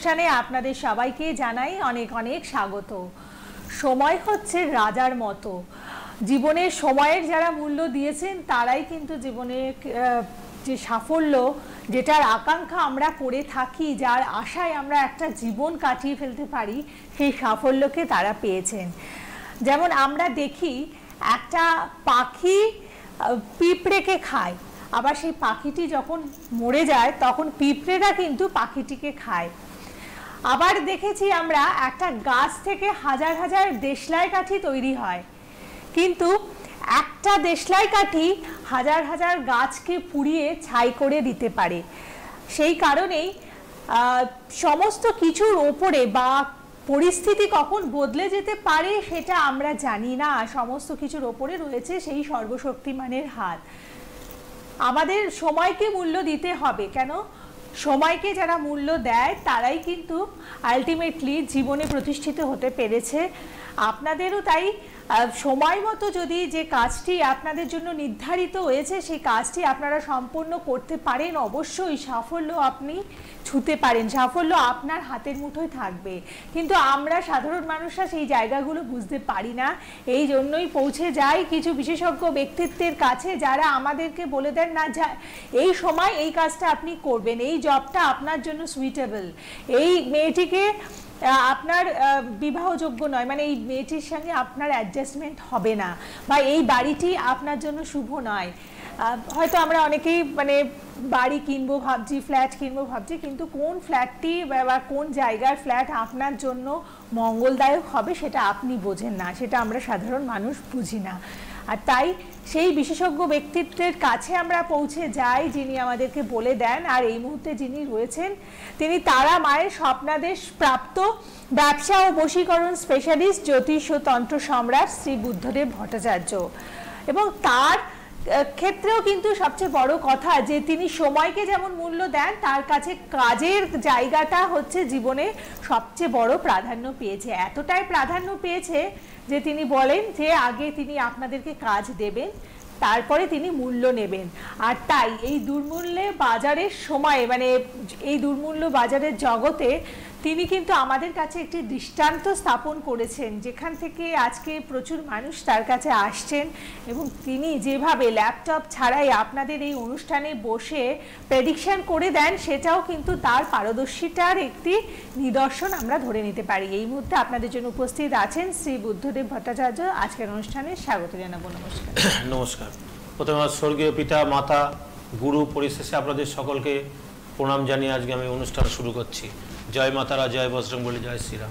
অনুষ্ঠানে আপনাদের সবাইকে জানাই অনেক অনেক স্বাগত। সময় হচ্ছে রাজার মতো। জীবনের সময়ের যারা মূল্য দিয়েছেন তারাই কিন্তু জীবনে যে সাফল্য, যেটার আকাঙ্ক্ষা আমরা করে থাকি, যার আশায় আমরা একটা জীবন কাটিয়ে ফেলতে পারি, সেই সাফল্যকে তারা পেয়েছেন। যেমন আমরা দেখি একটা পাখি পিঁপড়েকে খায়, আবার সেই পাখিটি যখন মরে যায় তখন পিঁপড়েরা কিন্তু পাখিটিকে খায়। আবার দেখেছি আমরা একটা গাছ থেকে হাজার হাজার দেশলাই কাঠি তৈরি হয়, কিন্তু একটা দেশলাই কাঠি হাজার হাজার গাছকে পুড়িয়ে ছাই করে দিতে পারে। সেই কারণেই সমস্ত কিছুর ওপরে বা পরিস্থিতি কখন বদলে যেতে পারে সেটা আমরা জানি না। সমস্ত কিছুর ওপরে রয়েছে সেই সর্বশক্তিমানের হাত। আমাদের সময়কে মূল্য দিতে হবে। কেন? সময়কে যারা মূল্য দেয় তারাই কিন্তু আলটিমেটলি জীবনে প্রতিষ্ঠিত হতে পেরেছে। আপনাদেরও তাই সময় মতো যদি যে কাজটি আপনাদের জন্য নির্ধারিত হয়েছে সেই কাজটি আপনারা সম্পূর্ণ করতে পারেন, অবশ্যই সাফল্য আপনি ছুঁতে পারেন, সাফল্য আপনার হাতের মুঠোয় থাকবে। কিন্তু আমরা সাধারণ মানুষরা সেই জায়গাগুলো বুঝতে পারি না। এই জন্যই পৌঁছে যাই কিছু বিশেষজ্ঞ ব্যক্তিত্বের কাছে, যারা আমাদেরকে বলে দেন না এই সময় এই কাজটা আপনি করবেন, এই জবটা আপনার জন্য সুইটেবল, এই মেয়েটিকে আপনার বিবাহযোগ্য নয়, মানে এই মেয়েটির সঙ্গে আপনার অ্যাডজাস্টমেন্ট হবে না, বা এই বাড়িটি আপনার জন্য শুভ নয়। হয়তো আমরা অনেকেই মানে বাড়ি কিনবো ভাবছি, ফ্ল্যাট কিনবো ভাবছি, কিন্তু কোন ফ্ল্যাটটি বা কোন জায়গার ফ্ল্যাট আপনার জন্য মঙ্গলদায়ক হবে সেটা আপনি বোঝেন না, সেটা আমরা সাধারণ মানুষ বুঝি না। আর তাই সেই বিশেষজ্ঞ ব্যক্তিত্বের কাছে আমরা পৌঁছে যাই, যিনি আমাদেরকে বলে দেন। আর এই মুহূর্তে যিনি রয়েছেন তিনি তারা মায়ের স্বপ্নাদেশ প্রাপ্ত ব্যবসা ও বশীকরণ স্পেশালিস্ট জ্যোতিষ ও তন্ত্র সম্রাট শ্রী বুদ্ধদেব ভট্টাচার্য। এবং তার ক্ষেত্রেও কিন্তু সবচেয়ে বড় কথা যে তিনি সময়কে যেমন মূল্য দেন, তার কাছে কাজের জায়গাটা হচ্ছে জীবনে সবচেয়ে বড় প্রাধান্য পেয়েছে। এতটাই প্রাধান্য পেয়েছে যে তিনি বলেন যে আগে তিনি আপনাদেরকে কাজ দেবেন, তারপরে তিনি মূল্য নেবেন। আর তাই এই দুর্মূল্যে বাজারের সময়, মানে এই দুর্মূল্য বাজারের জগতে তিনি কিন্তু আমাদের কাছে একটি দৃষ্টান্ত স্থাপন করেছেন, যেখান থেকে আজকে প্রচুর মানুষ তার কাছে আসছেন। এবং তিনি যেভাবে ল্যাপটপ ছাড়াই আপনাদের এই অনুষ্ঠানে বসে প্রেডিকশন করে দেন, সেটাও কিন্তু তার পারদর্শিতার একটি নিদর্শন আমরা ধরে নিতে পারি। এই মুহূর্তে আপনাদের জন্য উপস্থিত আছেন শ্রী বুদ্ধদেব ভট্টাচার্য। আজকের অনুষ্ঠানে স্বাগত জানাবো। নমস্কার। নমস্কার। প্রথমে স্বর্গীয় পিতা মাতা গুরু পরিশেষে আপনাদের সকলকে প্রণাম জানিয়ে আজকে আমি অনুষ্ঠান শুরু করছি। জয় মাতারা, জয় বজরংবলী, জয় শ্রীরাম।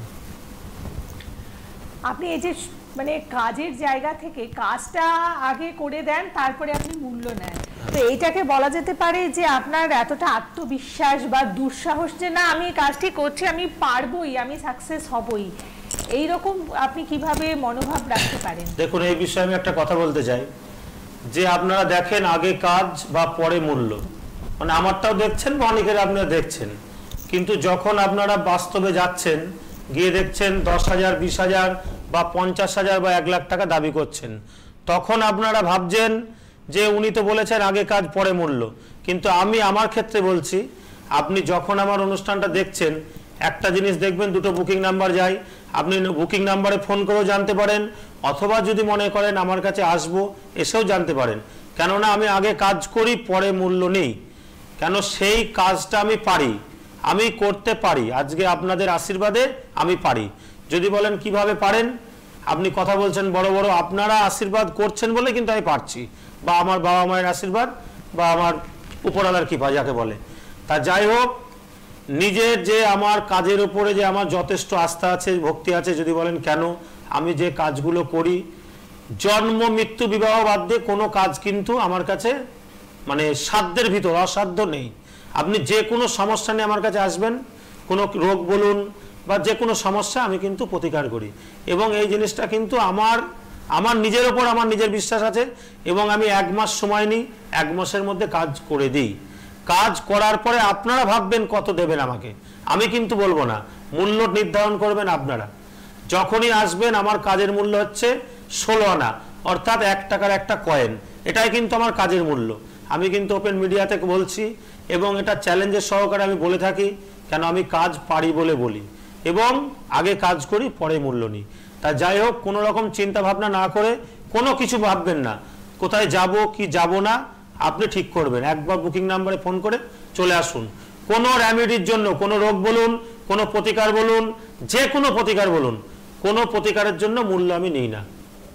আপনি এই যে মানে কাজের জায়গা থেকে কাজটা আগে করে দেন, তারপরে আপনি মূল্য নেন, তো এইটাকে বলা যেতে পারে যে আপনার এতটা আত্মবিশ্বাস বা দুঃসাহস যে না আমি কাজটি করছি, আমি পারবই, আমি সাকসেস হবই, এইরকম আপনি কিভাবে মনোভাব রাখতে পারেন? দেখুন, এই বিষয়ে আমি একটা কথা বলতে চাই যে আপনারা দেখেন আগে কাজ বা পরে মূল্য, মানে আমারটাও দেখছেন বা অনেকের আপনারা দেখছেন, কিন্তু যখন আপনারা বাস্তবে যাচ্ছেন গিয়ে দেখছেন 10,000, 20,000 বা 50,000 বা 1 লাখ টাকা দাবি করছেন, তখন আপনারা ভাবছেন যে উনি তো বলেছেন আগে কাজ পরে মূল্য। কিন্তু আমি আমার ক্ষেত্রে বলছি, আপনি যখন আমার অনুষ্ঠানটা দেখছেন একটা জিনিস দেখবেন, দুটো বুকিং নাম্বার যায়, আপনি বুকিং নাম্বারে ফোন করেও জানতে পারেন, অথবা যদি মনে করেন আমার কাছে আসবো এসেও জানতে পারেন। কেননা আমি আগে কাজ করি, পরে মূল্য নেই। কেন? সেই কাজটা আমি পারি, আমি করতে পারি, আজকে আপনাদের আশীর্বাদে আমি পারি। যদি বলেন কিভাবে পারেন, আপনি কথা বলছেন বড় বড়, আপনারা আশীর্বাদ করছেন বলে কিন্তু আমি পারছি, বা আমার বাবা মায়ের আশীর্বাদ বা আমার উপরওয়ালার কৃপা যাকে বলে। তা যাই হোক, নিজের যে আমার কাজের উপরে যে আমার যথেষ্ট আস্থা আছে, ভক্তি আছে। যদি বলেন কেন, আমি যে কাজগুলো করি, জন্ম মৃত্যু বিবাহ বাদ দিয়ে কোনো কাজ কিন্তু আমার কাছে মানে সাধ্যের ভিতর, অসাধ্য নেই। আপনি যে কোনো সমস্যা নিয়ে আমার কাছে আসবেন, কোনো রোগ বলুন বা যে কোনো সমস্যা, আমি কিন্তু প্রতিকার করি। এবং এই জিনিসটা কিন্তু আমার নিজের ওপর আমার নিজের বিশ্বাস আছে। এবং আমি 1 মাস সময় নিই, 1 মাসের মধ্যে কাজ করে দিই। কাজ করার পরে আপনারা ভাববেন কত দেবেন আমাকে, আমি কিন্তু বলবো না, মূল্য নির্ধারণ করবেন আপনারা। যখনই আসবেন আমার কাজের মূল্য হচ্ছে 16 আনা, অর্থাৎ 1 টাকার একটা কয়েন, এটাই কিন্তু আমার কাজের মূল্য। আমি কিন্তু ওপেন মিডিয়াতে বলছি এবং এটা চ্যালেঞ্জের সহকারে আমি বলে থাকি কেন আমি কাজ পারি বলে বলি এবং আগে কাজ করি পরে মূল্য নিই। তা যাই হোক, কোনো রকম চিন্তা ভাবনা না করে, কোনো কিছু ভাববেন না কোথায় যাব কি যাব না, আপনি ঠিক করবেন। একবার বুকিং নাম্বারে ফোন করে চলে আসুন। কোনো রেমেডির জন্য, কোনো রোগ বলুন, কোনো প্রতিকার বলুন, যে কোনো প্রতিকার বলুন, কোনো প্রতিকারের জন্য মূল্য আমি নিই না।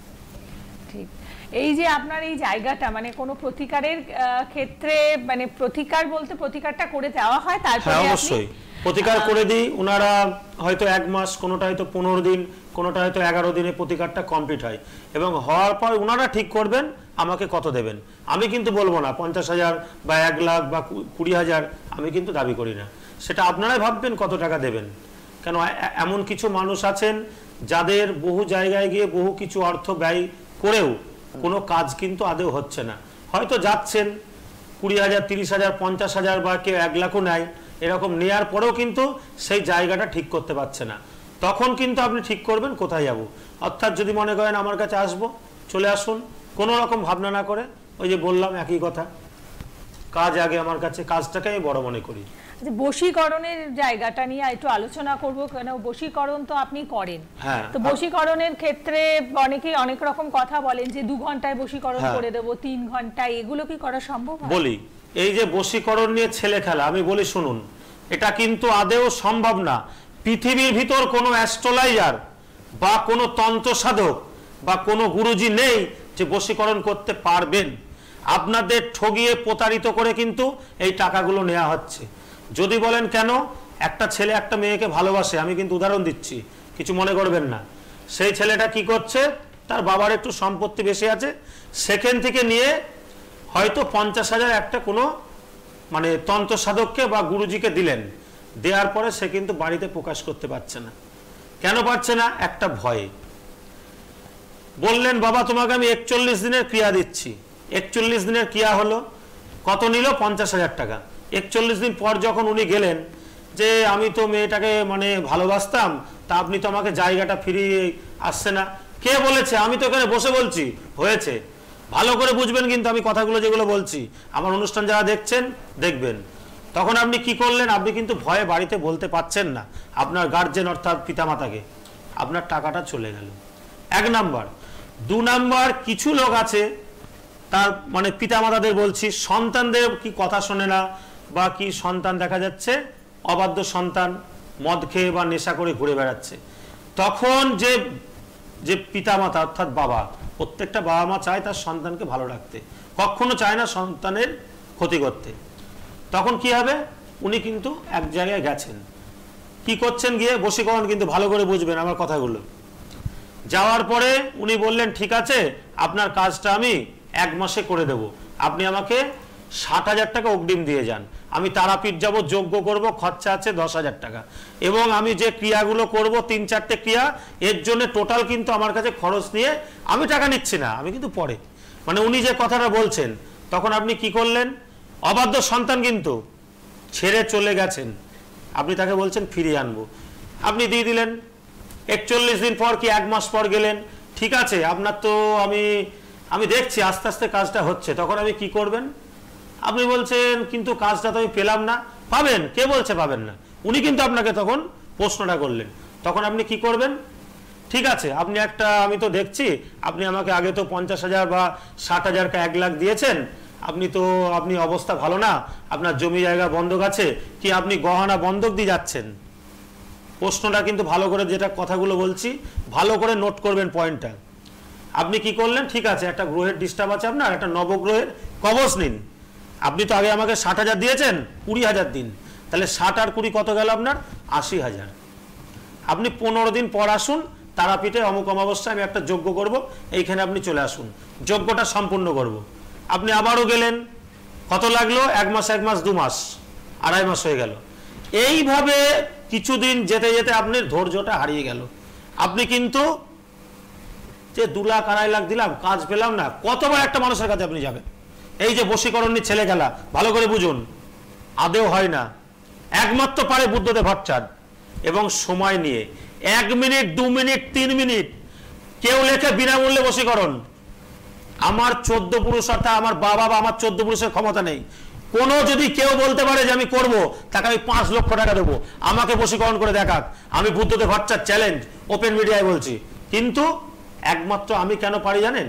ঠিক। এই যে আপনার এই জায়গাটা, মানে কোনো প্রতিকারের ক্ষেত্রে, মানে প্রতিকার বলতে প্রতিকারটা করে দেওয়া হয়, তারপরে অবশ্যই প্রতিকার করে দিই। ওনারা হয়তো 1 মাস, কোনোটা হয়তো 15 দিন, কোনোটা হয়তো 11 দিনে প্রতিকারটা কমপ্লিট হয় এবং হওয়ার পর ওনারা ঠিক করবেন আমাকে কত দেবেন। আমি কিন্তু বলবো না 50,000 বা 1 লাখ বা 20,000, আমি কিন্তু দাবি করি না। সেটা আপনারাই ভাববেন কত টাকা দেবেন। কেন এমন কিছু মানুষ আছেন যাদের বহু জায়গায় গিয়ে বহু কিছু অর্থ ব্যয় করেও কোনো কাজ কিন্তু আদৌ হচ্ছে না। হয়তো যাচ্ছেন 20,000, 30,000, 50,000 বা কেউ 1 লাখও নেয়, এরকম নেয়ার পরেও কিন্তু সেই জায়গাটা ঠিক করতে পারছে না। তখন কিন্তু আপনি ঠিক করবেন কোথায় যাব। অর্থাৎ যদি মনে করেন আমার কাছে আসবো, চলে আসুন, কোনো রকম ভাবনা না করে। ওই যে বললাম একই কথা, কাজ আগে আমার কাছে, কাজটাকে আমি বড় মনে করি। বশীকরণের জায়গাটা নিয়ে একটু আলোচনা করব, কেন বশীকরণ তো আপনি করেন। হ্যাঁ, তো বশীকরণের ক্ষেত্রে অনেকেই অনেক রকম কথা বলেন যে 2 ঘন্টায় বশীকরণ করে দেব, 3 ঘন্টায়, এগুলো কি করা সম্ভব? বলি, এই যে বশীকরণ নিয়ে ছেলে খেলা, আমি বলি শুনুন, এটা কিন্তু আদেও সম্ভব না। পৃথিবীর ভিতর কোনো অ্যাস্ট্রোলজার বা কোনো তন্ত্র সাধক বা কোনো গুরুজি নেই যে বশীকরণ করতে পারবেন। আপনাদের ঠগিয়ে প্রতারিত করে কিন্তু এই টাকাগুলো নেওয়া হচ্ছে। যদি বলেন কেন, একটা ছেলে একটা মেয়েকে ভালোবাসে, আমি কিন্তু উদাহরণ দিচ্ছি, কিছু মনে করবেন না। সেই ছেলেটা কি করছে, তার বাবার একটু সম্পত্তি বেশি আছে, সেখান থেকে নিয়ে হয়তো 50,000 একটা কোনো মানে তন্ত্র সাধককে বা গুরুজিকে দিলেন। দেওয়ার পরে সে কিন্তু বাড়িতে প্রকাশ করতে পারছে না। কেন পারছে না? একটা ভয়ে। বললেন বাবা তোমাকে আমি 41 দিনের ক্রিয়া দিচ্ছি। 41 দিনের ক্রিয়া হলো, কত নিল? 50,000 টাকা। 41 দিন পর যখন উনি গেলেন যে আমি তো মেয়েটাকে মানে ভালোবাসতাম, তা আপনি তো আমাকে জায়গাটা ফিরিয়ে আসছে না। কে বলেছে? আমি তো এখানে বসে বলছি। হয়েছে, ভালো করে বুঝবেন কিন্তু আমি কথাগুলো যেগুলো বলছি, আমার অনুষ্ঠান যারা দেখছেন দেখবেন। তখন আপনি কি করলেন? আপনি কিন্তু ভয়ে বাড়িতে বলতে পারছেন না আপনার গার্জেন অর্থাৎ পিতামাতাকে, আপনার টাকাটা চলে গেল। 1 নাম্বার। 2 নাম্বার, কিছু লোক আছে তার মানে পিতামাতাদের বলছি, সন্তানদের কি কথা শোনে না, বা কি সন্তান দেখা যাচ্ছে অবাধ্য সন্তান, মদ খেয়ে বা নেশা করে ঘুরে বেড়াচ্ছে। তখন যে যে পিতামাতা অর্থাৎ বাবা, প্রত্যেকটা বাবা মা চায় তার সন্তানকে ভালো রাখতে, কখনো চায় না সন্তানের ক্ষতি করতে। তখন কি হবে? উনি কিন্তু এক জায়গায় গেছেন, কি করছেন গিয়ে বশীকরণ, কিন্তু ভালো করে বুঝবেন আমার কথাগুলো। যাওয়ার পরে উনি বললেন ঠিক আছে আপনার কাজটা আমি 1 মাসে করে দেব, আপনি আমাকে 60,000 টাকা অগ্রিম দিয়ে যান। আমি তারাপীঠ যাব, যজ্ঞ করব, খরচা আছে 10,000 টাকা, এবং আমি যে ক্রিয়াগুলো করব 3-4টে ক্রিয়া, এর জন্য টোটাল কিন্তু আমার কাছে খরচ নিয়ে আমি টাকা নিচ্ছি না, আমি কিন্তু পরে, মানে উনি যে কথাটা বলছেন। তখন আপনি কি করলেন? অবাধ্য সন্তান কিন্তু ছেড়ে চলে গেছেন, আপনি তাকে বলছেন ফিরিয়ে আনবো, আপনি দিয়ে দিলেন। 41 দিন পর কি 1 মাস পর গেলেন, ঠিক আছে আপনার তো আমি দেখছি আস্তে আস্তে কাজটা হচ্ছে। তখন আপনি কি করবেন? আপনি বলছেন কিন্তু কাজটা তো আমি পেলাম না। পাবেন, কে বলছে পাবেন না? উনি কিন্তু আপনাকে তখন প্রশ্নটা করলেন। তখন আপনি কি করবেন? ঠিক আছে আপনি আমি তো দেখছি আপনি আমাকে আগে তো 50,000 বা 60,000 1 লাখ দিয়েছেন, আপনি অবস্থা ভালো না, আপনার জমি জায়গা বন্ধক আছে, কি আপনি গহনা বন্ধক দিয়ে যাচ্ছেন? প্রশ্নটা কিন্তু ভালো করে, যেটা কথাগুলো বলছি ভালো করে নোট করবেন পয়েন্টটা। আপনি কি করলেন? ঠিক আছে একটা গ্রহের ডিস্টার্ব আছে আপনার, একটা নবগ্রহের কবচ নিন। আপনি তো আগে আমাকে 60,000 দিয়েছেন, 20,000 দিন, তাহলে 60 আর 20 কত গেল আপনার? 80,000। আপনি 15 দিন পর আসুন, তারাপীঠে অমুক অমাবস্যায় আমি একটা যজ্ঞ করব, এইখানে আপনি চলে আসুন, যজ্ঞটা সম্পূর্ণ করব। আপনি আবারও গেলেন, কত লাগলো? 1 মাস, 1 মাস, 2 মাস, 2.5 মাস হয়ে গেল। এইভাবে কিছুদিন যেতে যেতে আপনার ধৈর্যটা হারিয়ে গেল। আপনি কিন্তু যে 2 লাখ 2.5 লাখ দিলাম, কাজ পেলাম না, কতবার একটা মানুষের কাছে আপনি যাবেন? এই যে বশীকরণ নিয়ে ছেলে খেলা, ভালো করে বুঝুন, আদেও হয় না। একমাত্র পারে বুদ্ধদেব ভট্টাচার্য, এবং সময় নিয়ে 1 মিনিট, 2 মিনিট, 3 মিনিট। কেউ লেখে বিনামূল্যে বশীকরণ। আমার 14 পুরুষ অর্থাৎ আমার বাবা বা আমার 14 পুরুষের ক্ষমতা নেই, কোনো যদি কেউ বলতে পারে যে আমি করব, তাকে আমি 5 লক্ষ টাকা দেবো, আমাকে বশীকরণ করে দেখাক। আমি বুদ্ধদেব ভট্টাচার্য চ্যালেঞ্জ, ওপেন মিডিয়ায় বলছি। কিন্তু একমাত্র আমি কেন পারি জানেন?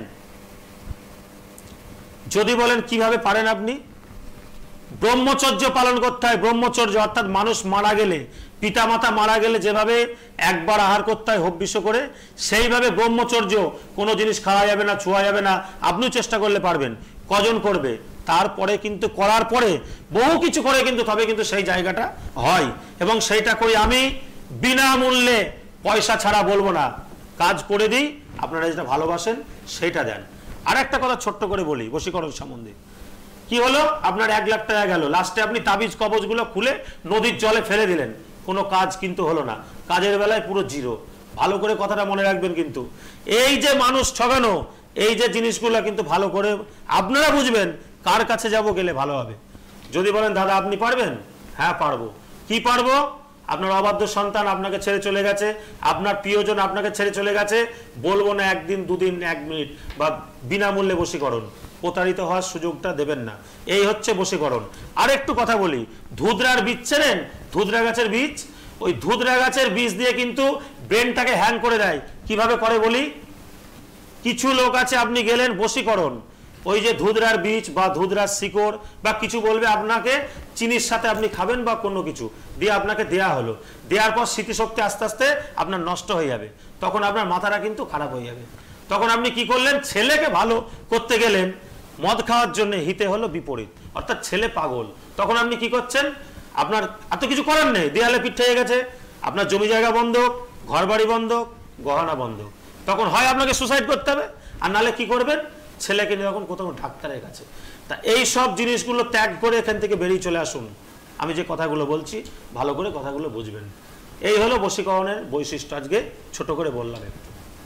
যদি বলেন কিভাবে পারেন আপনি, ব্রহ্মচর্য পালন করতে হয়। ব্রহ্মচর্য অর্থাৎ মানুষ মারা গেলে, পিতামাতা মারা গেলে যেভাবে একবার আহার করতে হয় হব্বিষ্য করে, সেইভাবে ব্রহ্মচর্য, কোনো জিনিস খাওয়া যাবে না, ছোঁয়া যাবে না। আপনিও চেষ্টা করলে পারবেন। কজন করবে? তারপরে কিন্তু করার পরে বহু কিছু করে কিন্তু তবে কিন্তু সেই জায়গাটা হয়, এবং সেইটা করি আমি বিনামূল্যে, পয়সা ছাড়া বলবো না, কাজ করে দিই। আপনারা যেটা ভালোবাসেন সেইটা দেন। আর একটা কথা ছোট্ট করে বলি বশীকরণ সম্বন্ধে। কি হলো, আপনার 1 লাখ টাকা গেল, লাস্টে আপনি তাবিজ কবজগুলো খুলে নদীর জলে ফেলে দিলেন, কোনো কাজ কিন্তু হলো না, কাজের বেলায় পুরো জিরো। ভালো করে কথাটা মনে রাখবেন। কিন্তু এই যে মানুষ ঠগানো, এই যে জিনিসগুলো কিন্তু ভালো করে আপনারা বুঝবেন কার কাছে যাব গেলে ভালো হবে। যদি বলেন দাদা আপনি পারবেন, হ্যাঁ পারবো। কি পারবো? আপনার অবাধ্য সন্তান আপনাকে ছেড়ে চলে গেছে, আপনার প্রিয়জন আপনাকে ছেড়ে চলে গেছে, বলবো না 1 দিন 2 দিন 1 মিনিট বা বিনামূল্যে বশীকরণ। প্রতারিত হওয়ার সুযোগটা দেবেন না। এই হচ্ছে বশীকরণ। আর একটু কথা বলি, ধুতরার বীজ চেনেন? ধুতরা গাছের বীজ, ওই ধুতরা গাছের বীজ দিয়ে কিন্তু ব্রেনটাকে হ্যাং করে দেয়। কিভাবে করে বলি, কিছু লোক আছে, আপনি গেলেন বশীকরণ, ওই যে ধুতরার বীজ বা ধুতরার শিকড় বা কিছু বলবে আপনাকে, চিনির সাথে আপনি খাবেন বা কোনো কিছু দিয়ে আপনাকে দেয়া হলো, দেওয়ার পর স্মৃতিশক্তি আস্তে আস্তে আপনার নষ্ট হয়ে যাবে, তখন আপনার মাথাটা কিন্তু খারাপ হয়ে যাবে। তখন আপনি কি করলেন, ছেলেকে ভালো করতে গেলেন, মদ খাওয়ার জন্য হিতে হলো বিপরীত, অর্থাৎ ছেলে পাগল। তখন আপনি কি করছেন, আপনার এত কিছু করার নেই, দেয়ালে পিঠ হয়ে গেছে, আপনার জমি জায়গা বন্ধক, ঘর বাড়ি বন্ধক, গহনা বন্ধক। তখন হয় আপনাকে সুসাইড করতে হবে, আর নালে কি করবেন, ছেলেকে নিয়ে যখন কোথাও ডাক্তারের কাছে। তা এই সব জিনিসগুলো ত্যাগ করে এখান থেকে বেরিয়ে চলে আসুন। আমি যে কথাগুলো বলছি ভালো করে কথাগুলো বুঝবেন। এই হলো বশীকরণের বৈশিষ্ট্য, আজকে ছোট করে বললাম একটু।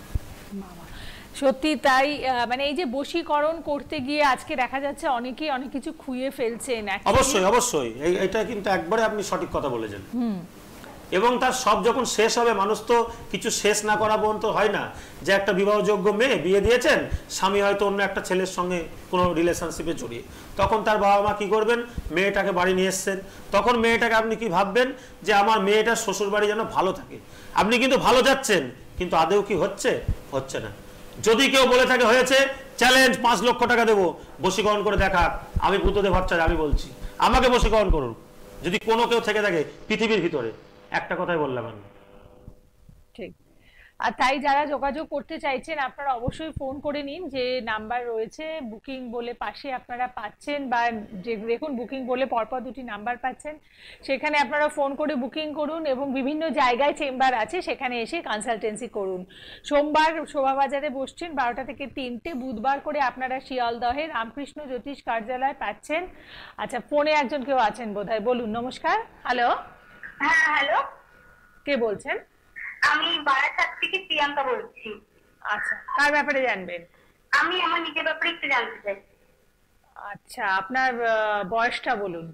সত্যি তাই। মানে এই যে বশীকরণ করতে গিয়ে আজকে দেখা যাচ্ছে অনেকেই অনেক কিছু খুইয়ে ফেলছেন। অবশ্যই অবশ্যই, এটা কিন্তু একবারে আপনি সঠিক কথা বলেছেন। এবং তার সব যখন শেষ হবে, মানুষ তো কিছু শেষ না করা পর্যন্ত হয় না। যে একটা বিবাহযোগ্য মেয়ে বিয়ে দিয়েছেন, স্বামী হয়তো অন্য একটা ছেলের সঙ্গে কোনো রিলেশনশিপে জড়িয়ে, তখন তার বাবা মা কি করবেন, মেয়েটাকে বাড়ি নিয়ে এসছেন। তখন মেয়েটাকে আপনি কি ভাববেন, যে আমার মেয়েটা শ্বশুর বাড়ি যেন ভালো থাকে। আপনি কিন্তু ভালো যাচ্ছেন, কিন্তু আদেও কি হচ্ছে? হচ্ছে না। যদি কেউ বলে থাকে হয়েছে, চ্যালেঞ্জ, 5 লক্ষ টাকা দেবো, বশীকরণ করে দেখা। আমি বুদ্ধদেব ভট্টাচার্য, আমি বলছি, আমাকে বশীকরণ করুন। যদি কোনো কেউ থেকে থাকে পৃথিবীর ভিতরে, একটা কথাই বললাম আমি। ঠিক। আর তাই যারা যোগাযোগ করতে চাইছেন আপনারা অবশ্যই ফোন করে নিন, যে নাম্বার রয়েছে বুকিং বলে পাশে আপনারা পাচ্ছেন, বা যে দেখুন বুকিং বলে পরপর 2টি নাম্বার পাচ্ছেন, সেখানে আপনারা ফোন করে বুকিং করুন, এবং বিভিন্ন জায়গায় চেম্বার আছে, সেখানে এসে কনসালটেন্সি করুন। সোমবার শোভাবাজারে বসছেন 12টা থেকে 3টে, বুধবার করে আপনারা শিয়ালদহে রামকৃষ্ণ জ্যোতিষ কার্যালয় পাচ্ছেন। আচ্ছা, ফোনে একজন কেউ আছেন বোধহয়, বলুন। নমস্কার। হ্যালো। হ্যাঁ হ্যালো, কে বলছেন? আমি বারাসাত থেকে প্রিয়াঙ্কা বলছি। আচ্ছা, কার ব্যাপারে জানবেন? আমি আমার নিজের ব্যাপারে একটু জানতে চাই। আচ্ছা, আপনার বয়সটা বলুন।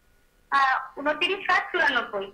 29/94।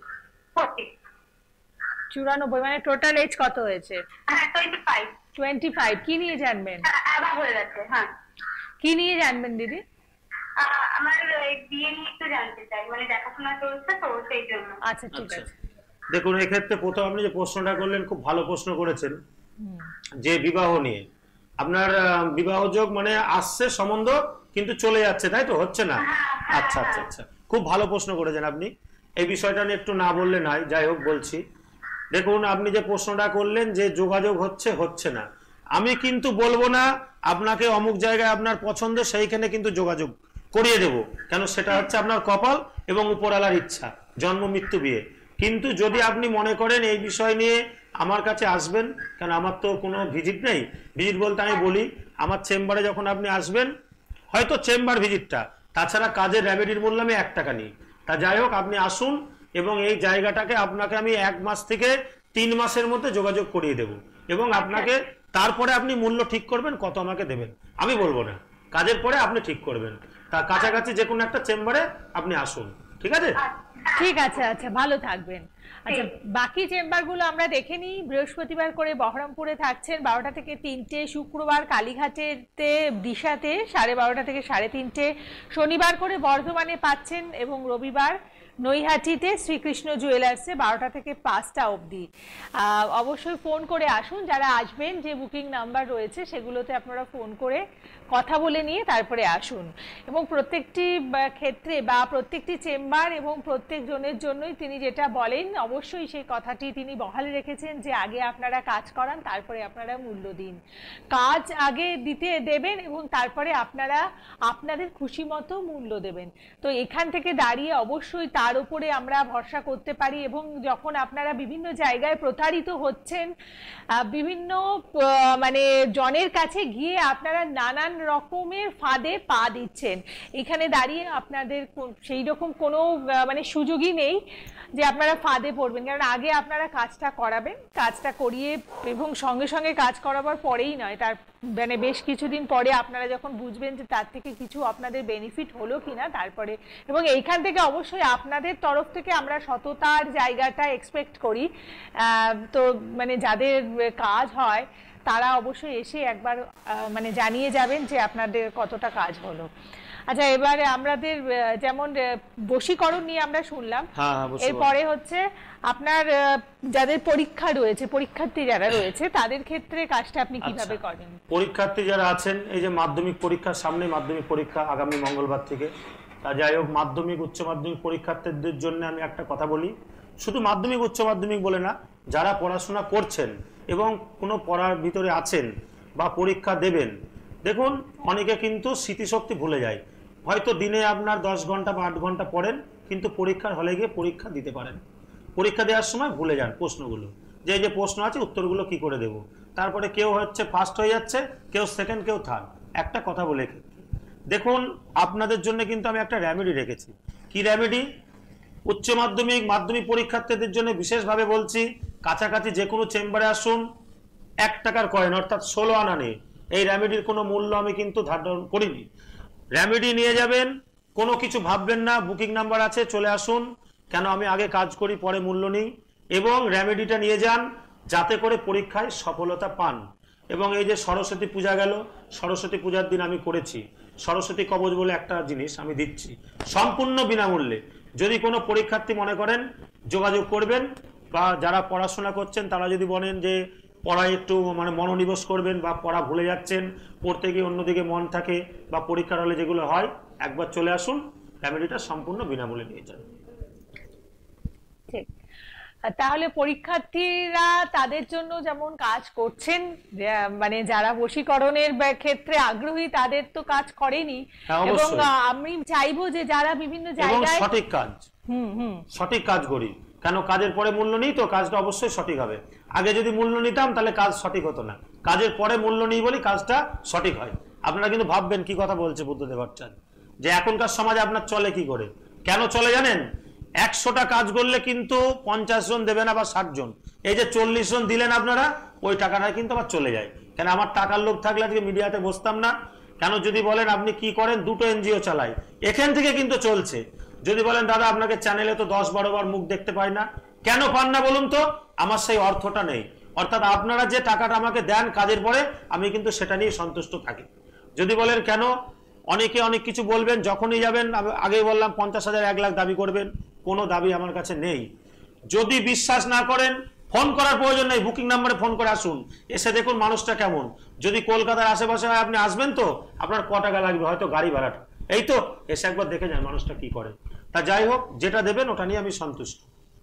94, মানে টোটাল এজ কত হয়েছে? হ্যাঁ 25। 25। কি নিয়ে জানবেন? আবার হয়ে গেছে। হ্যাঁ, কি নিয়ে জানবেন দিদি? আমার বিয়ে নিয়ে একটু জানতে চাই, মানে দেখাশোনা চলছে তো সেই জন্য। আচ্ছা ঠিক আছে। দেখুন, এক্ষেত্রে প্রথম আপনি যে প্রশ্নটা করলেন, খুব ভালো প্রশ্ন করেছেন, যে বিবাহ নিয়ে। আপনার বিবাহযোগ মানে আসছে সম্বন্ধ, কিন্তু চলে যাচ্ছে, তাই তো, হচ্ছে না? আচ্ছা আচ্ছা আচ্ছা, খুব ভালো প্রশ্ন করেছেন আপনি। এই বিষয়টা নিয়ে একটু না বললে নাই, যাই হোক বলছি। দেখুন, আপনি যে প্রশ্নটা করলেন যে যোগাযোগ হচ্ছে হচ্ছে না, আমি কিন্তু বলবো না আপনাকে অমুক জায়গায় আপনার পছন্দ সেইখানে কিন্তু যোগাযোগ করিয়ে দেব, কেন সেটা হচ্ছে আপনার কপাল এবং উপরওয়ালার ইচ্ছা, জন্ম মৃত্যু বিয়ে। কিন্তু যদি আপনি মনে করেন এই বিষয় নিয়ে আমার কাছে আসবেন, কেন আমার তো কোনো ভিজিট নেই। ভিজিট বলতে আমি বলি, আমার চেম্বারে যখন আপনি আসবেন, হয়তো চেম্বার ভিজিটটা, তাছাড়া কাজের রেমেডির মূল্য আমি 1 টাকা নিই। তা যাই হোক, আপনি আসুন, এবং এই জায়গাটাকে আপনাকে আমি 1 মাস থেকে 3 মাসের মধ্যে যোগাযোগ করিয়ে দেব, এবং আপনাকে তারপরে আপনি মূল্য ঠিক করবেন কত আমাকে দেবেন, আমি বলবো না, কাজের পরে আপনি ঠিক করবেন। তা কাছাকাছি যে কোনো একটা চেম্বারে আপনি আসুন, ঠিক আছে? ঠিক আছে। আচ্ছা, ভালো থাকবেন। আচ্ছা, বাকি চেম্বারগুলো আমরা দেখে নিই। বৃহস্পতিবার করে বহরমপুরে থাকছেন 12টা থেকে 3টে, শুক্রবার কালীঘাটেতে দিশাতে 12:30 থেকে 3:30, শনিবার করে বর্ধমানে পাচ্ছেন এবং রবিবার নৈহাটিতে শ্রীকৃষ্ণ জুয়েলার্সে 12টা থেকে 5টা অবধি। অবশ্যই ফোন করে আসুন, যারা আসবেন যে বুকিং নাম্বার রয়েছে সেগুলোতে আপনারা ফোন করে কথা বলে নিয়ে তারপরে আসুন। এবং প্রত্যেকটি ক্ষেত্রে বা প্রত্যেকটি চেম্বার এবং প্রত্যেক জনের জন্যই তিনি যেটা বলেন অবশ্যই সেই কথাটি তিনি বহাল রেখেছেন যে আগে আপনারা কাজ করান, তারপরে আপনারা মূল্য দিন। কাজ আগে দেবেন এবং তারপরে আপনারা আপনাদের খুশি মতো মূল্য দেবেন। তো এখান থেকে দাঁড়িয়ে অবশ্যই তার উপরে আমরা ভরসা করতে পারি। এবং যখন আপনারা বিভিন্ন জায়গায় প্রতারিত হচ্ছেন, বিভিন্ন মানে জনের কাছে গিয়ে আপনারা নানান রকমের ফাঁদে পা দিচ্ছেন, এখানে দাঁড়িয়ে আপনাদের সেই রকম কোনো মানে সুযোগই নেই যে আপনারা ফাঁদে পড়বেন। কারণ আগে আপনারা কাজটা করাবেন, কাজটা করিয়ে এবং সঙ্গে সঙ্গে কাজ করাবার পরেই নয়, তার মানে বেশ কিছুদিন পরে আপনারা যখন বুঝবেন যে তার থেকে কিছু আপনাদের বেনিফিট হলো কিনা তারপরে। এবং এইখান থেকে অবশ্যই আপনাদের তরফ থেকে আমরা সততার জায়গাটা এক্সপেক্ট করি। তো মানে যাদের কাজ হয় তারা অবশ্যই এসে একবার মানে জানিয়ে যাবেন যে আপনাদের কতটা কাজ হলো। আচ্ছা, এবারে আমাদের যেমন বশীকরণ নিয়ে আমরা শুনলাম, এরপরে হচ্ছে আপনার যাদের পরীক্ষা রয়েছে, পরীক্ষার্থী যারা রয়েছে তাদের ক্ষেত্রে কাজটা আপনি কিভাবে করেন? পরীক্ষার্থী যারা আছেন, এই যে মাধ্যমিক পরীক্ষার সামনে, মাধ্যমিক পরীক্ষা আগামী মঙ্গলবার থেকে, তা যাই হোক মাধ্যমিক উচ্চ মাধ্যমিক পরীক্ষার্থীদের জন্য আমি একটা কথা বলি, শুধু মাধ্যমিক উচ্চ মাধ্যমিক বলে না, যারা পড়াশোনা করছেন এবং কোনো পড়ার ভিতরে আছেন বা পরীক্ষা দেবেন, দেখুন অনেকে কিন্তু স্মৃতিশক্তি ভুলে যায়। হয়তো দিনে আপনার 10 ঘন্টা বা 8 ঘন্টা পড়েন, কিন্তু পরীক্ষার হলে গিয়ে পরীক্ষা দিতে পারেন, পরীক্ষা দেওয়ার সময় ভুলে যান প্রশ্নগুলো, যে যে প্রশ্ন আছে উত্তরগুলো কি করে দেব। তারপরে কেউ হচ্ছে ফার্স্ট হয়ে যাচ্ছে, কেউ সেকেন্ড, কেউ থার্ড। একটা কথা বলে দেখুন, আপনাদের জন্য কিন্তু আমি একটা রেমেডি রেখেছি। কি রেমেডি? উচ্চ মাধ্যমিক মাধ্যমিক পরীক্ষার্থীদের জন্য বিশেষভাবে বলছি, কাছাকাছি যে কোনো চেম্বারে আসুন, 1 টাকার কয়েন অর্থাৎ 16 আনা নেই। এই রেমেডির কোনো মূল্য আমি কিন্তু ধার্য করিনি। রেমেডি নিয়ে যাবেন, কোনো কিছু ভাববেন না, বুকিং নাম্বার আছে, চলে আসুন। কেন আমি আগে কাজ করি, পরে মূল্য নিই। এবং রেমেডিটা নিয়ে যান যাতে করে পরীক্ষায় সফলতা পান। এবং এই যে সরস্বতী পূজা গেল, সরস্বতী পূজার দিন আমি করেছি সরস্বতী কবচ বলে একটা জিনিস আমি দিচ্ছি সম্পূর্ণ বিনামূল্যে। যদি কোনো পরীক্ষার্থী মনে করেন যোগাযোগ করবেন, বা যারা পড়াশোনা করছেন তারা যদি বলেন যে পড়ায় একটু মানে মনোনিবেশ করবেন বা পড়া ভুলে যাচ্ছেন, পড়তে গিয়ে অন্যদিকে মন থাকে, বা পরীক্ষার হলে যেগুলো হয়, একবার চলে আসুন, রেমেডিটা সম্পূর্ণ বিনামূল্যে নিয়ে যান। ঠিক, তাহলে পরীক্ষার্থীরা তাদের জন্য যেমন কাজ করছেন, মানে যারা বশীকরণের ক্ষেত্রে আগ্রহী তাদের তো কাজ করেনি, এবং আমি চাইবো যে যারা বিভিন্ন জায়গায় সঠিক কাজ, সঠিক কাজ করি। কেন কাজের পরে মূল্য নেই, তো কাজটা অবশ্যই সঠিক হবে। আগে যদি মূল্য নিতাম তাহলে কাজ সঠিক হতো না, কাজের পরে মূল্য নেই বলি কাজটা সঠিক হয়। আপনারা কিন্তু ভাববেন কি কথা বলছে বুদ্ধদেব ভট্টাচার্য, যে এখনকার সমাজে আপনার চলে কি করে, কেন চলে জানেন? 100টা কাজ করলে কিন্তু 50 জন দেবে না বা 60 জন, এই যে 40 জন দিলেন আপনারা, ওই টাকাটা কিন্তু আবার চলে যায়। কেন আমার টাকার লোভ থাকলে আজকে মিডিয়াতে বসতাম না। কেন যদি বলেন আপনি কি করেন, 2টো এনজিও চালাই, এখান থেকে কিন্তু চলছে। যদি বলেন দাদা আপনাকে চ্যানেলে তো 10-12 বার মুখ দেখতে পাই না, কেন পান না বলুন তো? আমার সেই অর্থটা নেই। অর্থাৎ আপনারা যে টাকাটা আমাকে দেন কাজের পরে, আমি কিন্তু সেটা নিয়ে সন্তুষ্ট থাকি। যদি বলেন কেন, অনেকে অনেক কিছু বলবেন, যখনই যাবেন আগেই বললাম 50,000 1 লাখ দাবি করবেন, কোনো দাবি আমার কাছে নেই। যদি বিশ্বাস না করেন, ফোন করার প্রয়োজন নেই, বুকিং নাম্বারে ফোন করে আসুন, এসে দেখুন মানুষটা কেমন। যদি কলকাতার আশেপাশে হয় আপনি আসবেন তো, আপনার ক টাকা লাগবে, হয়তো গাড়ি ভাড়াটা, এই তো এসে একবার দেখে যান মানুষটা কি করে। তা যাই হোক, যেটা দেবেন ওটা নিয়ে আমি সন্তুষ্ট।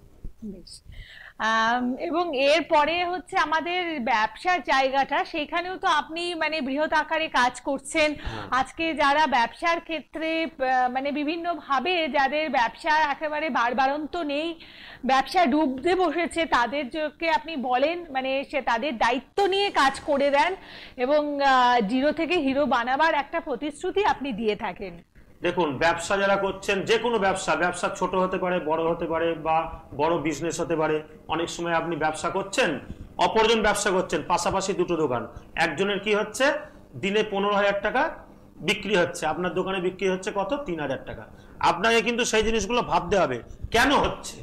এবং এরপরে হচ্ছে আমাদের ব্যবসার জায়গাটা, সেখানেও তো আপনি মানে বৃহৎ আকারে কাজ করছেন। আজকে যারা ব্যবসার ক্ষেত্রে মানে বিভিন্ন ভাবে যাদের ব্যবসা একেবারে বাড়বাড়ন্ত নেই, ব্যবসা ডুবতে বসেছে, তাদেরকে আপনি বলেন মানে সে তাদের দায়িত্ব নিয়ে কাজ করে দেন, এবং জিরো থেকে হিরো বানাবার একটা প্রতিশ্রুতি আপনি দিয়ে থাকেন। দেখুন, ব্যবসা যারা করছেন, যে কোনো ব্যবসা ছোট হতে পারে, বড় হতে পারে, বা বড় বিজনেস হতে পারে। অনেক সময় আপনি ব্যবসা করছেন, অপরজন ব্যবসা করছেন, পাশাপাশি 2টো দোকান, একজনের কি হচ্ছে দিনে 15,000 টাকা বিক্রি হচ্ছে, আপনার দোকানে বিক্রি হচ্ছে কত? 3,000 টাকা। আপনাকে কিন্তু সেই জিনিসগুলো ভাবতে হবে কেন হচ্ছে।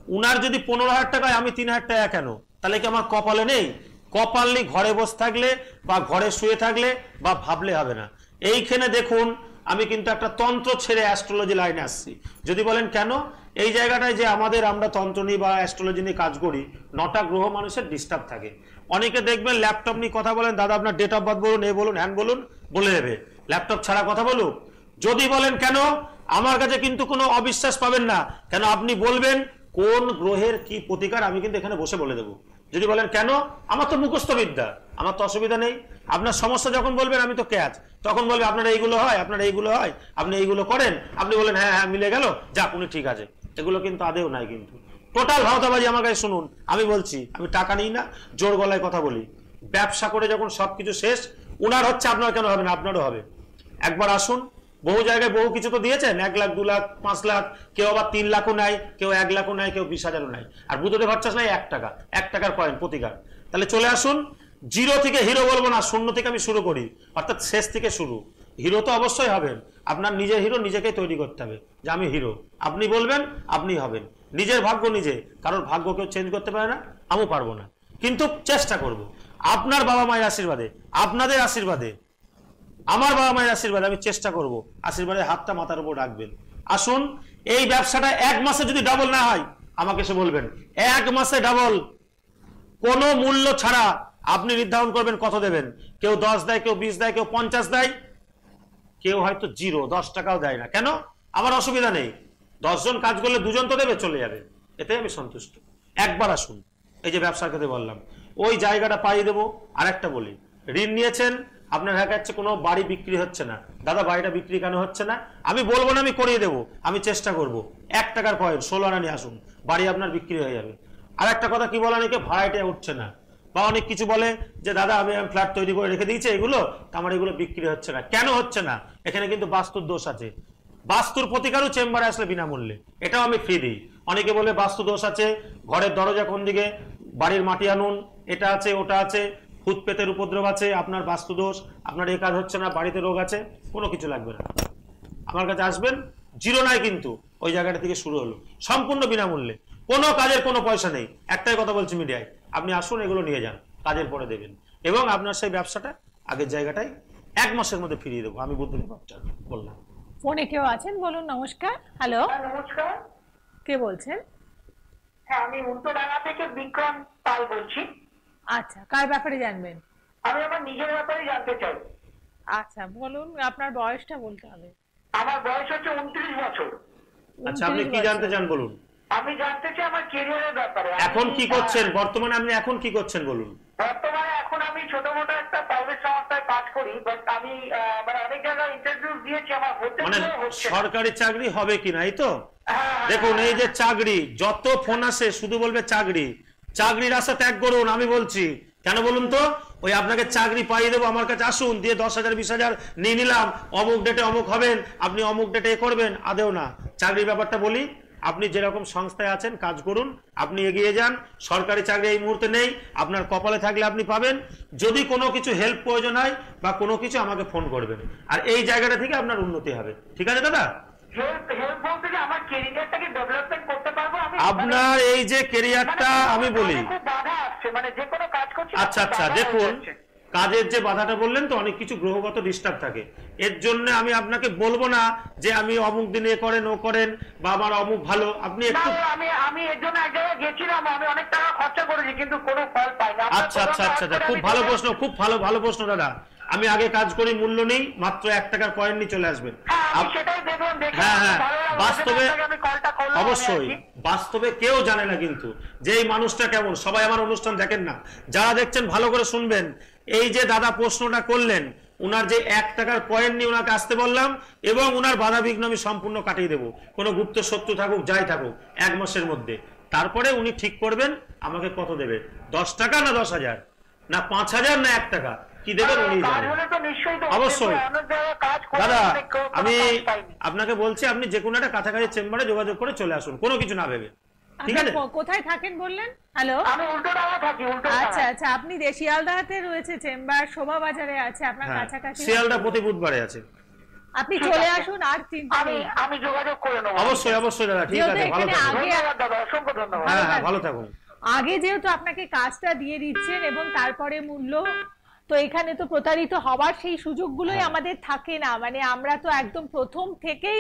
উনার যদি 15,000 টাকায় আমি 3,000 টাকা কেন? তাহলে কি আমার কপালে নেই? কপাল নেই ঘরে বসে থাকলে বা ঘরে শুয়ে থাকলে বা ভাবলে হবে না। এইখানে দেখুন আমি কিন্তু একটা তন্ত্র ছেড়ে অ্যাস্ট্রোলজি লাইনে আসছি। যদি বলেন কেন, এই জায়গাটায় যে আমরা তন্ত্র নিয়ে বা অ্যাস্ট্রোলজি নিয়ে কাজ করি, 9টা গ্রহ মানুষের ডিস্টার্ব থাকে। অনেকে দেখবেন ল্যাপটপ নিয়ে কথা বলেন, দাদা আপনার ডেট অফ বার্থ বলুন, এ বলুন, হ্যান বলুন, বলে দেবে। ল্যাপটপ ছাড়া কথা বলুক। যদি বলেন কেন, আমার কাছে কিন্তু কোনো অবিশ্বাস পাবেন না। কেন আপনি বলবেন কোন গ্রহের কি প্রতিকার, আমি কিন্তু এখানে বসে বলে দেবো। যদি বলেন কেন, আমার তো মুখস্থ বিদ্যা, আমার তো অসুবিধা নেই। আপনার সমস্যা যখন বলবেন আমি তো ক্যাচ, তখন বলবে আপনার এইগুলো হয়, আপনার এইগুলো হয়, আপনি এইগুলো করেন, আপনি বলেন হ্যাঁ হ্যাঁ মিলে গেল, যাক উনি ঠিক আছে। এগুলো কিন্তু আদেও নাই, কিন্তু টোটাল ভাওতাবাজি। আমার কাছে শুনুন, আমি বলছি, আমি টাকা নিই না, জোর গলায় কথা বলি। ব্যবসা করে যখন সবকিছু শেষ, উনার হচ্ছে আপনার কেন হবে না? আপনারও হবে। একবার আসুন, বহু জায়গায় বহু কিছু তো দিয়েছেন, 1 লাখ 2 লাখ 5 লাখ, কেউ আবার 3 লাখও নেয়, কেউ 1 লাখও নেয়, কেউ 20,000ও নেয়। আর বুধতে খরচাস নাই 1 টাকা, 1 টাকার কয়েন প্রতিকার। তাহলে চলে আসুন, জিরো থেকে হিরো বলবো না, শূন্য থেকে আমি শুরু করি, অর্থাৎ শেষ থেকে শুরু। হিরো তো অবশ্যই হবেন, আপনার নিজের হিরো নিজেকেই তৈরি করতে হবে যে আমি হিরো। আপনি বলবেন, আপনি হবেন। নিজের ভাগ্য নিজে, কারোর ভাগ্য কেউ চেঞ্জ করতে পারে না, আমিও পারবো না, কিন্তু চেষ্টা করব। আপনার বাবা মায়ের আশীর্বাদে, আপনাদের আশীর্বাদে, আমার বাবা মায়ের আশীর্বাদে আমি চেষ্টা করব। আশীর্বাদের হাতটা মাথার উপর রাখবেন। আসুন, এই ব্যবসাটা 1 মাসে যদি ডাবল না হয়, আমাকে এসে বলবেন। 1 মাসে ডাবল, কোনো মূল্য ছাড়া আপনি নির্ধারণ করবেন কত দেবেন। কেউ 10 দেয়, কেউ 20 দেয়, কেউ 50 দেয়, কেউ হয়তো 0, 10 টাকাও দেয় না। কেন? আমার অসুবিধা নেই। 10 জন কাজ করলে 2 জন তো দেবে, চলে যাবে, এতে আমি সন্তুষ্ট। একবার আসুন, এই যে ব্যবসার কথা বললাম, ওই জায়গাটা পাইয়ে দেবো। আরেকটা বলি, ঋণ নিয়েছেন, আপনার কাছে কোনো বাড়ি বিক্রি হচ্ছে না, দাদা বাড়িটা বিক্রি কেন হচ্ছে না? আমি বলবো না আমি করিয়ে দেবো, আমি চেষ্টা করব। 1 টাকার কয়েন 16 আনা নিয়ে আসুন, বাড়ি আপনার বিক্রি হয়ে যাবে। আর একটা কথা কি বলে, অনেকে ভাড়াটা উঠছে না, বা অনেক কিছু বলে যে দাদা আমি ফ্ল্যাট তৈরি করে রেখে দিয়েছি এগুলো, আমার এগুলো বিক্রি হচ্ছে না। কেন হচ্ছে না? এখানে কিন্তু বাস্তুর দোষ আছে। বাস্তুর প্রতিকারও চেম্বারে আসলে বিনামূল্যে, এটাও আমি ফ্রি দিই। অনেকে বলে বাস্তু দোষ আছে, ঘরের দরজা কোন দিকে, বাড়ির মাটি আনুন, এটা আছে ওটা আছে, ভূত পেতের উপদ্রব আছে, আপনার বাস্তু দোষ, আপনার এই কাজ হচ্ছে না, বাড়িতে রোগ আছে, কোনো কিছু লাগবে না। আমার কাছে আসবেন, জিরো নাই, কিন্তু ওই জায়গাটা থেকে শুরু হলো, সম্পূর্ণ বিনামূল্যে, কোনো কাজের কোনো পয়সা নেই। একটাই কথা বলছি মিডিয়ায়, আপনি আসুন, এগুলো নিয়ে যান, কাজের পরে দেবেন, এবং আপনার সেই ব্যবসাটা আগের জায়গাটায় 1 মাসের মধ্যে ফিরিয়ে দেবো। আমি বুদ্ধদেব বাচ্চা বললাম। ফোনে কেউ আছেন, বলুন। নমস্কার। হ্যালো, নমস্কার। কে বলছেন? হ্যাঁ, আমি উল্টোডাঙ্গা থেকে বিক্রম পাল বলছি। আচ্ছা, কার ব্যাপারে জানবেন? আমি আমার নিজের ব্যাপারে জানতে চাই। আচ্ছা বলুন, আপনার বয়সটা বলতে হবে। আমার বয়স হচ্ছে 29 বছর। আচ্ছা, আপনি 29 কি বছর। জানতে চান বলুন। আমি জানতে চাই আমার ক্যারিয়ারের ব্যাপারে। এখন কি করছেন বর্তমানে, আপনি এখন কি করছেন বলুন। বর্তমানে এখন আমি ছোট মোটো একটা প্রাইভেট সংস্থায় কাজ করি, বাট আমি মানে অনেক জায়গায় ইন্টারভিউ দিয়েছি, আমার হচ্ছে মানে না, হচ্ছে না। সরকারি চাকরি হবে কিনা, এই তো? হ্যাঁ, দেখুন, এই যে চাকরি, যত ফোন আসে শুধু বলবে চাকরি, চাকরির আশা ত্যাগ করুন। আমি বলছি কেন বলুন তো, ওই আপনাকে চাকরি পাইয়ে দেবো, আমার কাছে আসুন, দিয়ে 10,000 20,000 নিয়ে নিলাম, অমুক ডেটে অমুক হবেন, আপনি অমুক ডেটে এ করবেন, আদেও না। চাকরির ব্যাপারটা বলি, আপনি যেরকম সংস্থায় আছেন কাজ করুন, আপনি এগিয়ে যান। সরকারি চাকরি এই মুহূর্তে নেই, আপনার কপালে থাকলে আপনি পাবেন। যদি কোনো কিছু হেল্প প্রয়োজন হয় বা কোনো কিছু, আমাকে ফোন করবেন, আর এই জায়গাটা থেকে আপনার উন্নতি হবে। ঠিক আছে দাদা? হেল্প বলতে যে আমার ক্যারিয়ারটাকে ডেভেলপমেন্ট করতে পারবো আমি। আপনার এই যে ক্যারিয়ারটা, আমি বলি, খুব বাধা আসছে, মানে যে কোনো কাজ করছি। আচ্ছা আচ্ছা, দেখুন, কাজের যে বাধাটা বললেন তো, অনেক কিছু গ্রহগত ডিস্টার্ব থাকে, এর জন্য আমি আপনাকে বলবো না যে আমি অমুক দিনে করেন ও করেন, বা আমার অমুক ভালো, আপনি একটু। আমি এর জন্য এক জায়গায় গেছিলাম, আমি অনেক টাকা খরচা করেছি, কিন্তু কোনো ফল পাইনি। আচ্ছা আচ্ছা আচ্ছা, খুব ভালো প্রশ্ন, খুব ভালো প্রশ্ন দাদা। আমি আগে কাজ করি, মূল্য নেই, মাত্র 1 টাকার কয়েন নিয়ে চলে আসবেন। হ্যাঁ হ্যাঁ, বাস্তবে অবশ্যই, বাস্তবে কেউ জানে না কিন্তু যে এই মানুষটা কেমন। সবাই আমার অনুষ্ঠান দেখেন না, যারা দেখছেন ভালো করে শুনবেন। এই যে দাদা প্রশ্নটা করলেন, উনার যে 1 টাকার কয়েন নিয়ে উনাকে আসতে বললাম, এবং উনার বাধা বিঘ্ন আমি সম্পূর্ণ কাটিয়ে দেবো, কোনো গুপ্ত শত্রু থাকুক যাই থাকুক, 1 মাসের মধ্যে। তারপরে উনি ঠিক করবেন আমাকে কত দেবে, 10 টাকা না 10,000 না 5,000 না 1 টাকা, কি দেবেন উনি জানেন। অবশ্যই দাদা, আমি আপনাকে বলছি, আপনি যে কোনো একটা কাছাকাছি চেম্বারে যোগাযোগ করে চলে আসুন, কোনো কিছু না ভেবে। ঠিক আছে? কোথায় থাকেন বললেন? হ্যালো, আমি উল্টোডাঙ্গা থাকি। আচ্ছা আচ্ছা, আপনি শিয়ালদাতে রয়েছে চেম্বার, শোভা বাজারে আছে আপনার কাছাকাছি। শিয়ালদা প্রতি বুধবারে আছে। আপনি চলে আসুন, আর চিন্তা আমি নেই। আমি যোগাযোগ করে নেবো। অবশ্যই অবশ্যই দাদা, ঠিক যেহেতু আছে, ভালো এখানে থাকুন। আগে ধন্যবাদ দাদা, অসংখ্য ধন্যবাদ। হ্যাঁ হ্যাঁ, ভালো থাকুন। আগে যেহেতু আপনাকে কাজটা দিয়ে দিচ্ছেন এবং তারপরে মূল্য, তো এখানে তো প্রতারিত হওয়ার সেই সুযোগগুলোই হ্যাঁ। আমাদের থাকে না। মানে আমরা তো একদম প্রথম থেকেই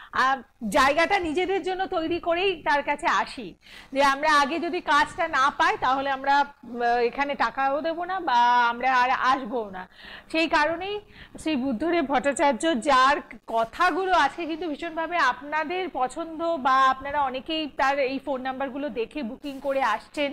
জায়গাটা নিজেদের জন্য তৈরি করেই তার কাছে আসি, যে আমরা আগে যদি কাজটা না পাই তাহলে আমরা এখানে টাকাও দেবো না বা আমরা আর আসবো না। সেই কারণেই শ্রী বুদ্ধদেব ভট্টাচার্য, যার কথাগুলো আজকে কিন্তু ভীষণভাবে আপনাদের পছন্দ, বা আপনারা অনেকেই তার এই ফোন নাম্বারগুলো দেখে বুকিং করে আসছেন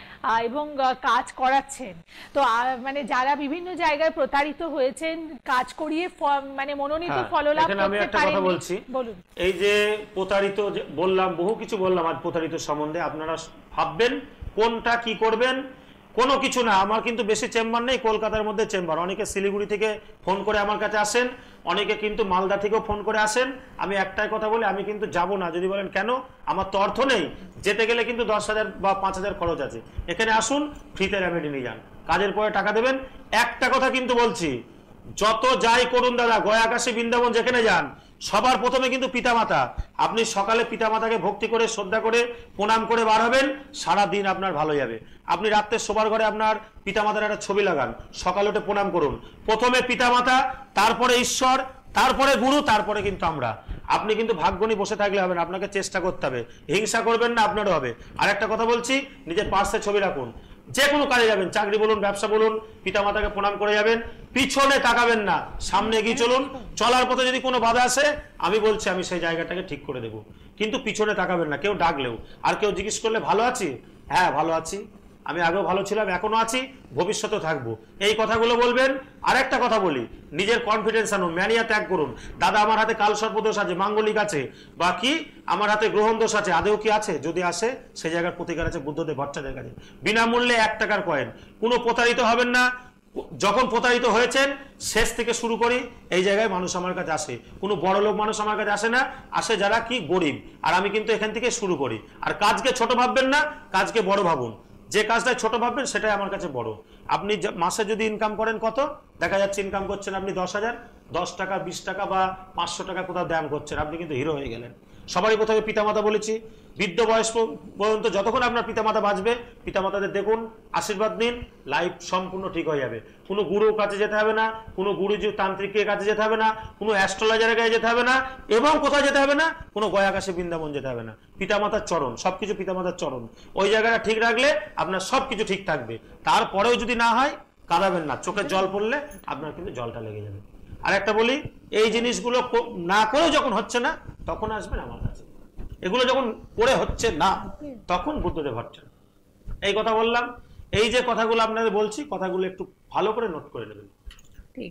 এবং কাজ করাচ্ছেন। তো মানে যারা বিভিন্ন জায়গায় প্রতারিত হয়েছেন, কাজ করিয়ে মানে মনোনীত হ্যাঁ, ফললাভ এখানে আমি করতে একটা কথা পারেন। বলছি। বলুন। এই যে প্রতারিত বললাম, বহু কিছু বললাম আজ প্রতারিত সম্বন্ধে। আপনারা ভাববেন কোনটা কি করবেন, কোনো কিছু না। আমার কিন্তু বেশি চেম্বার নেই, কলকাতার মধ্যে চেম্বার। অনেকে শিলিগুড়ি থেকে ফোন করে আমার কাছে আসেন, অনেকে কিন্তু মালদা থেকেও ফোন করে আসেন। আমি একটাই কথা বলি, আমি কিন্তু যাব না। যদি বলেন কেন, আমার তো অর্থ নেই, যেতে গেলে কিন্তু 10,000 বা 5,000 খরচ আছে। এখানে আসুন, ফ্রিতে রেমেডি নিয়ে যান, কাজের পরে টাকা দেবেন। একটা কথা কিন্তু বলছি, যত যাই করুন দাদা, গয়া কাশী বৃন্দাবন যেখানে যান, সবার প্রথমে কিন্তু পিতামাতা। আপনি সকালে পিতামাতাকে ভক্তি করে, শ্রদ্ধা করে, প্রণাম করে বার হবেন, সারা দিন আপনার ভালো যাবে। আপনি রাত্রে শোবার ঘরে আপনার পিতামাতার একটা ছবি লাগান, সকালে উঠে প্রণাম করুন। প্রথমে পিতামাতা, তারপরে ঈশ্বর, তারপরে গুরু, তারপরে কিন্তু আমরা। আপনি কিন্তু ভাগ্য নিয়ে বসে থাকলে হবে না, আপনাকে চেষ্টা করতে হবে। হিংসা করবেন না, আপনারও হবে। আর একটা কথা বলছি, নিজের পার্শ্বে ছবি রাখুন। যে কোনো কাজে যাবেন, চাকরি বলুন, ব্যবসা বলুন, পিতামাতাকে প্রণাম করে যাবেন। পিছনে তাকাবেন না, সামনে এগিয়ে চলুন। চলার পথে যদি কোনো বাধা আসে, আমি বলছি আমি সেই জায়গাটাকে ঠিক করে দেবো, কিন্তু পিছনে তাকাবেন না। কেউ ডাকলেও, আর কেউ জিজ্ঞেস করলে ভালো আছি, হ্যাঁ ভালো আছি, আমি আগেও ভালো ছিলাম, এখনো আছি, ভবিষ্যতেও থাকবো, এই কথাগুলো বলবেন। আর একটা কথা বলি, নিজের কনফিডেন্স আনুন, ম্যানিয়া ত্যাগ করুন। দাদা আমার হাতে কাল সর্পদোষ আছে, মাঙ্গলিক আছে, বা কি আমার হাতে গ্রহণ দোষ আছে, আদেও কি আছে? যদি আসে, সেই জায়গার প্রতিকার আছে বুদ্ধদেব ভট্টাচার্যের কাছে, বিনামূল্যে 1 টাকার কয়েন। কোনো প্রতারিত হবেন না। যখন প্রতারিত হয়েছেন, শেষ থেকে শুরু করি, এই জায়গায় মানুষ আমার কাছে আসে। কোনো বড় লোক মানুষ আমার কাছে আসে না, আসে যারা কি গরিব। আর আমি কিন্তু এখান থেকে শুরু করি। আর কাজকে ছোট ভাববেন না, কাজকে বড় ভাবুন। যে কাজটা ছোট ভাববেন সেটাই আমার কাছে বড়। আপনি মাসে যদি ইনকাম করেন কত, দেখা যাচ্ছে ইনকাম করছেন আপনি 10,000, 10 টাকা 20 টাকা বা 500 টাকা কোথাও দাম করছেন, আপনি কিন্তু হিরো হয়ে গেলেন। সবারই প্রথমে পিতামাতা বলেছি, বৃদ্ধ বয়স পর্যন্ত যতক্ষণ আপনার পিতামাতা বাঁচবে, পিতামাতাদের দেখুন, আশীর্বাদ নিন, লাইফ সম্পূর্ণ ঠিক হয়ে যাবে। কোনো গুরুর কাছে যেতে হবে না, কোনো গুরুজি তান্ত্রিকের কাছে যেতে হবে না, কোনো অ্যাস্ট্রোলজারের কাছে যেতে হবে না, এবং কোথায় যেতে হবে না, কোনো গয়া কাশী বৃন্দাবন যেতে হবে না। পিতামাতার চরণ, সবকিছু পিতামাতার চরণ, ওই জায়গাটা ঠিক রাখলে আপনার সবকিছু ঠিক থাকবে। তারপরেও যদি না হয়, কাঁদাবেন না, চোখের জল পড়লে আপনার কিন্তু জলটা লেগে যাবে। আর একটা বলি, এই জিনিসগুলো না করেও যখন হচ্ছে না, তখন আসবেন আমার কাছে। এগুলো যখন করে হচ্ছে না, তখন বুদ্ধদেব ভট্টাচার্য। এই কথা বললাম। এই যে কথাগুলো আপনাদের বলছি, কথাগুলো একটু ভালো করে নোট করে নেবেন। ঠিক,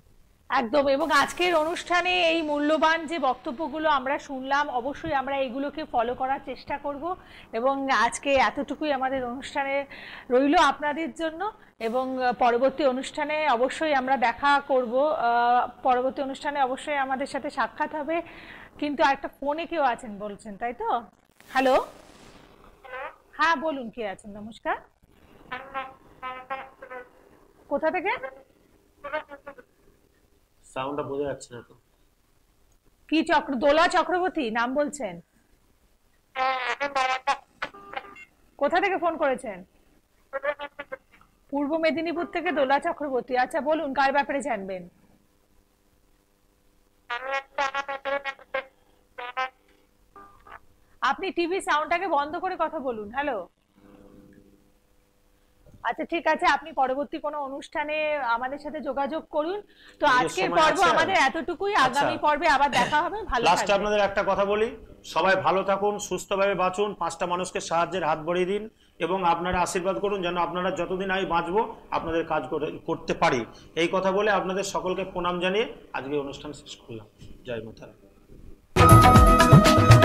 একদম। এবং আজকের অনুষ্ঠানে এই মূল্যবান যে বক্তব্যগুলো আমরা শুনলাম, অবশ্যই আমরা এগুলোকে ফলো করার চেষ্টা করব। এবং আজকে এতটুকুই আমাদের অনুষ্ঠানে রইল আপনাদের জন্য। এবং পরবর্তী অনুষ্ঠানে অবশ্যই আমরা দেখা করব, পরবর্তী অনুষ্ঠানে অবশ্যই আমাদের সাথে সাক্ষাৎ হবে। কিন্তু একটা ফোনে কেউ আছেন বলছেন, তাই তো? হ্যালো, হ্যাঁ বলুন, কে আছেন? নমস্কার, কোথা থেকে? সাউন্ডটা বোঝা যাচ্ছে না তো। কি দোলা চক্রবর্তী নাম বলছেন? কোথা থেকে ফোন করেছেন? পূর্ব মেদিনীপুর থেকে দোলা চক্রবর্তী। আচ্ছা বলুন, কার ব্যাপারে জানবেন? আপনি টিভি সাউন্ডটাকে বন্ধ করে কথা বলুন। হ্যালো, আচ্ছা ঠিক আছে, আপনি পরবর্তী কোনো অনুষ্ঠানে আমাদের সাথে যোগাযোগ করুন। তো আজকের পর্ব আমাদের এতটুকুই, আগামী পর্বে আবার দেখা হবে। ভালো থাকবেন। লাস্টে আপনাদের একটা কথা বলি, সবাই ভালো থাকুন, সুস্থভাবে বাঁচুন, 5টা মানুষকে সাহায্যের হাত বাড়িয়ে দিন, এবং আপনারা আশীর্বাদ করুন যেন আপনারা যতদিন আমি বাঁচবো আপনাদের কাজ করতে পারি। এই কথা বলে আপনাদের সকলকে প্রণাম জানিয়ে আজকে অনুষ্ঠান শেষ করলাম। জয় মাতা।